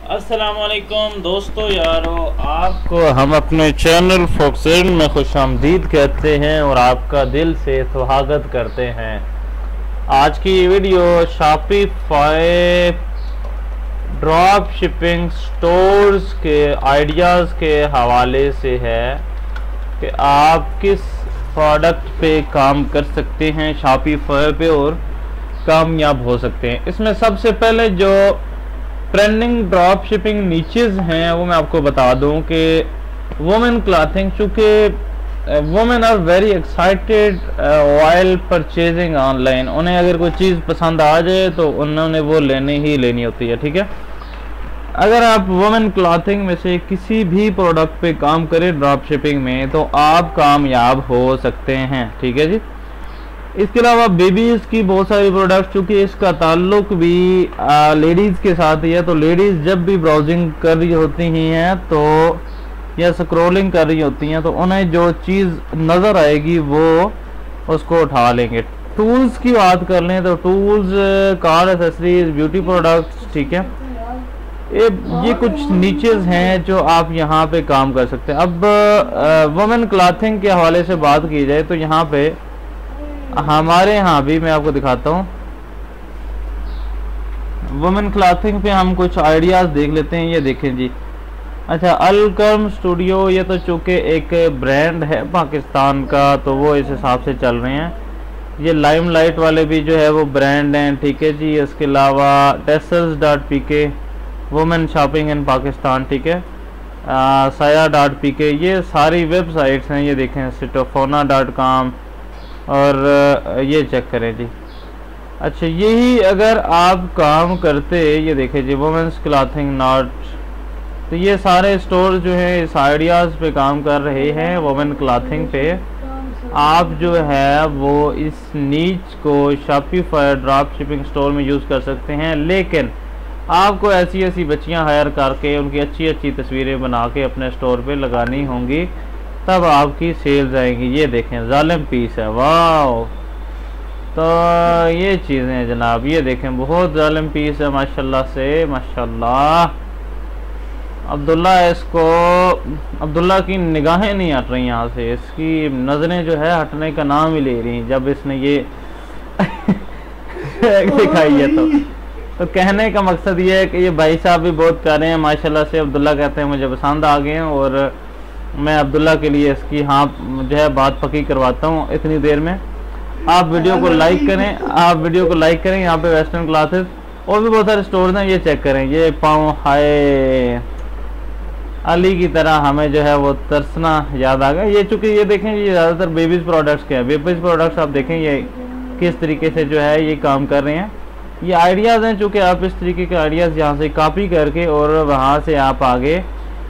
अस्सलामुअलैकुम दोस्तों यारों, आपको हम अपने चैनल फोक्सेन में खुशामदीद कहते हैं और आपका दिल से स्वागत करते हैं। आज की video Shopify drop shipping stores के आइडियाज़ के हवाले से है कि आप किस प्रोडक्ट पे काम कर सकते हैं शॉपिफाई पे और कामयाब हो सकते हैं। इसमें सबसे पहले जो ट्रेंडिंग ड्रॉप शिपिंग नीचेज हैं वो मैं आपको बता दूं कि वुमेन क्लॉथिंग, चूँकि women are very excited while purchasing online. उन्हें अगर कोई चीज़ पसंद आ जाए तो उन्होंने वो लेनी ही लेनी होती है, ठीक है। अगर आप वुमेन क्लॉथिंग में से किसी भी प्रोडक्ट पे काम करें ड्रॉप शिपिंग में तो आप कामयाब हो सकते हैं, ठीक है जी। इसके अलावा बेबीज़ की बहुत सारी प्रोडक्ट्स, चूँकि इसका ताल्लुक भी लेडीज़ के साथ ही है, तो लेडीज़ जब भी ब्राउजिंग कर रही होती हैं तो या स्क्रॉलिंग कर रही होती हैं तो उन्हें जो चीज़ नज़र आएगी वो उसको उठा लेंगे। टूल्स की बात कर लें तो tools, car accessories, beauty products, ठीक है, ये कुछ नीचेज हैं जो आप यहाँ पे काम कर सकते हैं। अब वुमेन क्लॉथिंग के हवाले से बात की जाए तो यहाँ पे हमारे यहाँ भी मैं आपको दिखाता हूँ। वुमेन क्लॉथिंग पे हम कुछ आइडियाज़ देख लेते हैं। ये देखें जी, अच्छा, अलकर्म स्टूडियो, ये तो चूँकि एक ब्रांड है पाकिस्तान का तो वो इस हिसाब से चल रहे हैं। ये लाइमलाइट वाले भी जो है वो ब्रांड हैं, ठीक है जी। इसके अलावा टेसल्स.pk, वुमेन शॉपिंग इन पाकिस्तान, ठीक है, saya.pk, ये सारी वेबसाइट्स हैं। ये देखें, सिटोफोना.com और ये चेक करें जी। अच्छा, यही अगर आप काम करते, ये देखें जी, वुमेन्स क्लॉथिंग नॉट, तो ये सारे स्टोर जो हैं इस आइडियाज़ पे काम कर रहे हैं वुमेन क्लॉथिंग पे। आप जो है वो इस नीच को शॉपिफाई ड्रॉप शिपिंग स्टोर में यूज़ कर सकते हैं, लेकिन आपको ऐसी ऐसी बच्चियां हायर करके उनकी अच्छी अच्छी तस्वीरें बना के अपने स्टोर पे लगानी होंगी, तब आपकी सेल्स आएंगी। ये देखें, जालिम पीस है, वाह। तो ये चीज़ें हैं जनाब, ये देखें, बहुत जालिम पीस है माशाल्लाह से, माशाल्लाह। अब्दुल्ला की निगाहें नहीं हट रही यहाँ से, इसकी नज़रें जो है हटने का नाम ही ले रही जब इसने ये दिखाई है। तो कहने का मकसद ये है कि ये भाई साहब भी बहुत प्यारे हैं माशाल्लाह से। अब्दुल्ला कहते हैं मुझे पसंद आ गए हैं और मैं अब्दुल्ला के लिए इसकी हाँ जो है बात पक्की करवाता हूँ इतनी देर में। आप वीडियो को लाइक करें, यहाँ पे वेस्टर्न क्लॉथेस और भी बहुत सारे स्टोर्स हैं, ये चेक करें। ये पाँव, हाय अली की तरह हमें जो है वो तरसना याद आ गया। ये चूँकि ये देखें, ये ज़्यादातर बेबीज़ प्रोडक्ट्स के हैं। बेबीज़ प्रोडक्ट्स आप देखें ये किस तरीके से जो है ये काम कर रहे हैं। ये आइडियाज़ हैं, चूँकि आप इस तरीके के आइडियाज़ यहाँ से कॉपी करके और वहाँ से आप आगे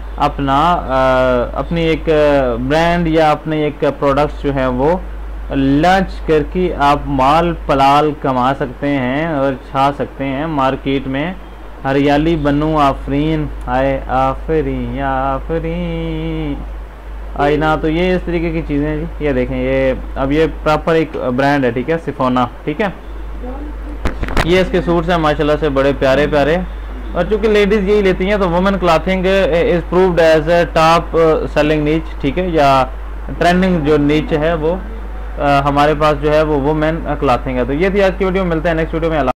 अपनी एक ब्रांड या अपने एक प्रोडक्ट्स जो है वो लॉन्च करके आप माल पलाल कमा सकते हैं और छा सकते हैं मार्केट में। हरियाली बनूं आफरीन, आए आफरीन आफरीन आई ना। तो ये इस तरीके की चीज़ें जी, ये देखें, ये अब ये प्रॉपर एक ब्रांड है, ठीक है, सिफोना, ठीक है। ये इसके सूट्स हैं माशाल्लाह से, बड़े प्यारे प्यारे, और चूँकि लेडीज़ यही लेती हैं तो women clothing is proved as a top selling niche, ठीक है, या ट्रेंडिंग जो नीच है वो हमारे पास जो है वो वुमेन क्लॉथिंग है। तो ये थी आज की वीडियो, मिलते हैं नेक्स्ट वीडियो में।